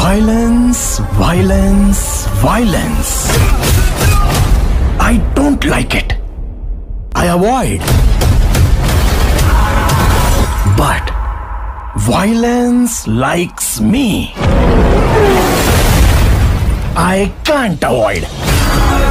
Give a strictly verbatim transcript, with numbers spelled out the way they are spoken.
Violence, violence, violence. I don't like it. I avoid. But violence likes me. I can't avoid.